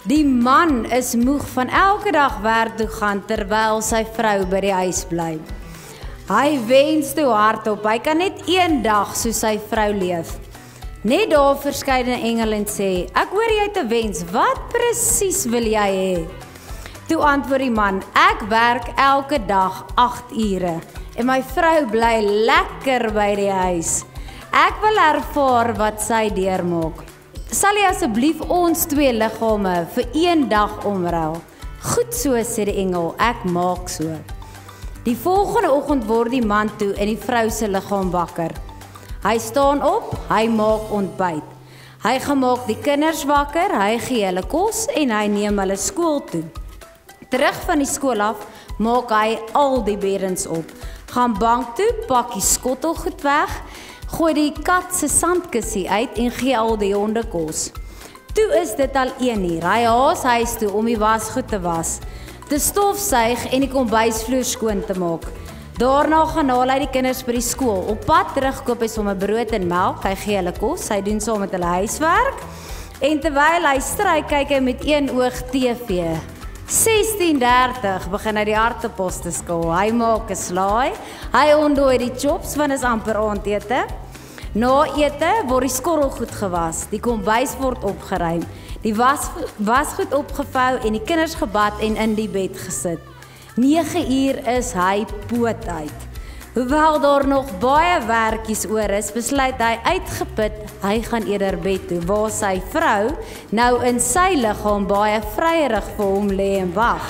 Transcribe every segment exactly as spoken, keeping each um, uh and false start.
Die man is moeg van elke dag werk toe gaan terwyl sy vrou by die huis bly. Hy wens toe hardop, hy kan net een dag soos sy vrou leef. Net daar verskyn 'n engel en sê, ek hoor jy het 'n wens, wat presies wil jy hê? Toe antwoord die man, ek werk elke dag agt ure en my vrou bly lekker by die huis. Ek wil ervaar wat sy deurmaak. Sal jy asseblief ons twee liggame vir een dag omruil? Goed so, sê die engel, ek maak so. Die volgende oggend word die man toe en die vrou se liggaam wakker. Hy staan op, hy maak ontbyt. Hy gemaak die kinders wakker, hy gee hulle kos en hy neem hulle skool toe. Terug van die skool af, maak hy al die beddens op. Gaan bank toe, pak die skottelgoed weg, gooi die kat se sandkussie uit en gee al die honde kos. Toe is dit al een uur. Hy haas huis toe om die wasgoed te was, te stofsuig en die kombuisvloer skoon te maak. Daarna gaan haal hy die kinders by die skool. Op pad terug koop hy sommer brood en melk. Hy gee hulle kos, hy doen saam met hulle huiswerk. En terwyl hy stry, kyk hy met een oog T V. sestien dertig begin hy die aartappels te skil. Hy maak 'n slaai. Hy ontdooi die chops want is amper aandete. Na ete word die skottelgoed gewas. Die kombuis word opgeruim. Die was wasgoed opgevou en die kinders gebad en in die bed gesit. nege uur is hy poot uit. Hoewel daar nog baie werkies oor is, besluit hy uitgeput, hy gaan eerder bed toe, waar sy vrou nou in sy liggaam baie vryerig vir hom lê en wag.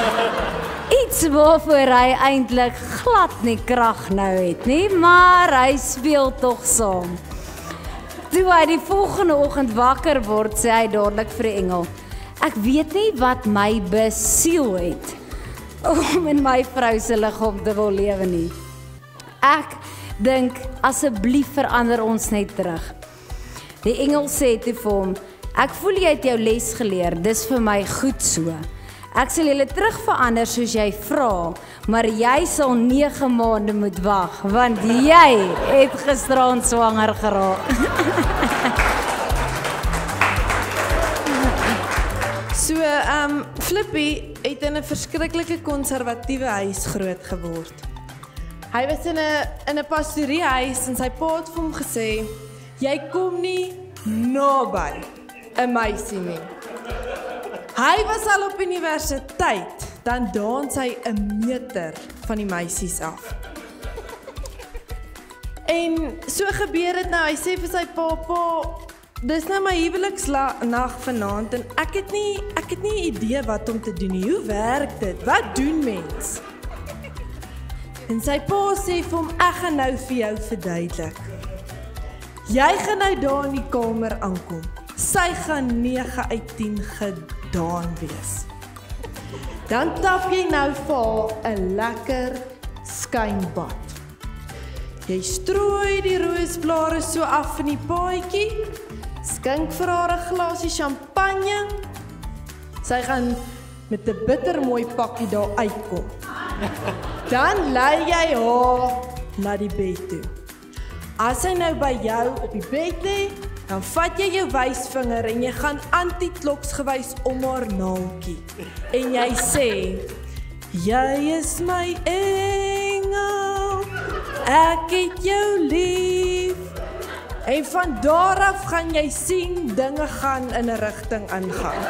Iets waarvoor hy eintlik glad nie krag nou het nie, maar hy speel tog saam. Toe hy die volgende oggend wakker word, sê hy dadelik vir die engel, ek weet nie wat my besiel het om in my vrou se liggaam te wil lewe nie. Ek dink, asseblief verander ons net terug. Die engel sê toe vir hom, ek voel jy het jou les geleer, dis vir my goed so. Ek sal julle terug verander soos jy vra, maar jy sal nege maande moet wag, want jy het gisteraan swanger geraak. So, um, Flippy het in 'n verskriklike konservatiewe huis groot geword. Hy was in 'n in 'n pastoriehuis en sy pa het vir hom gesê, jy kom nie naby 'n meisie nie. Hy was al op universiteit, dan dans hy 'n meter van die meisies af. En so gebeur dit nou, hy sê vir sy pa, pa, dis nou my huweliksnag vanaand en ek het nie ek het nie 'n idee wat om te doen nie. Hoe werk dit? Wat doen mens? En sy pa sê vir hom, ek gaan nou vir jou verduidelik. Jy gaan nou daar in die kamer aankom. Sy gaan nege uit tien gedaan wees. Dan tap jy nou vir haar 'n lekker skynbad. Jy strooi die roosblare so af in die paadjie. Skink vir haar 'n glasie champagne. Sy gaan met 'n bittermooi pakkie daar uitkom. Dan lei jy haar na die bed toe. As sy nou by jou op die bed lê, dan vat jy jou wysvinger en jy gaan anti-kloks gewys om haar naaltjie. En jy sê, jy is my engel, ek het jou lief. En van daar af gaan jy sien, dinge gaan in 'n rigting aangaan.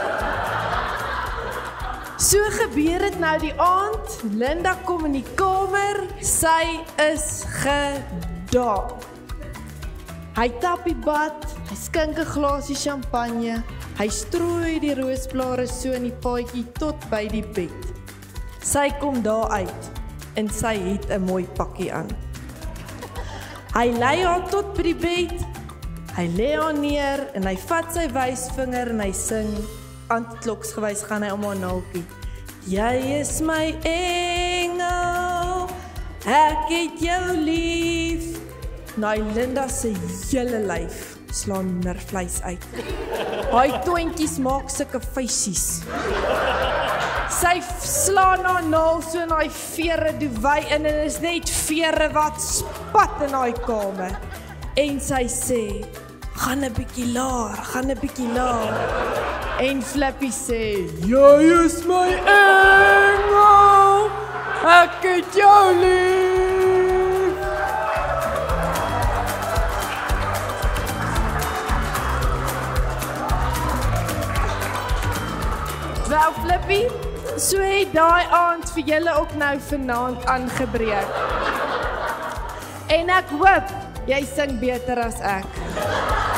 So gebeur dit nou die aand, Linda kom in die kamer, sy is gedaan. Hy tap die bad, hy skink 'n glasie champagne, hy strooi die roosblare so in die paadjie tot by die bed. Sy kom daar uit en sy het 'n mooi pakkie aan. Hy lei haar tot by die bed, hy lê haar neer en hy vat sy wysvinger en hy sing, anti-kloks gewys gaan hy om haar naaltjie. Jy is my engel, ek het jou lief. Nou Linda se hele lyf slaan nervleis uit. Haar toontjies maak sulke feisies. Sy slaan haar naal so in haar vere doewy in en is net vere wat spat in haar kamer. En sy sê, gaan 'n bietjie laer, gaan 'n bietjie laer. En Flippy sê, jy is my engel, ek het jou lief. Wel Flippy, so het daai aand vir julle ook nou vanaand aangebreek. En ek hoop, jy sing beter as ek.